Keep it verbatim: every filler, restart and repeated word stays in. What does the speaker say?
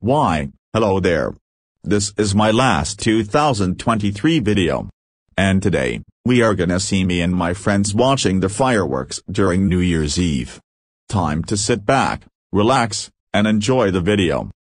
Why, hello there. This is my last two thousand twenty-three video. And today, we are gonna see me and my friends watching the fireworks during New Year's Eve. Time to sit back, relax, and enjoy the video.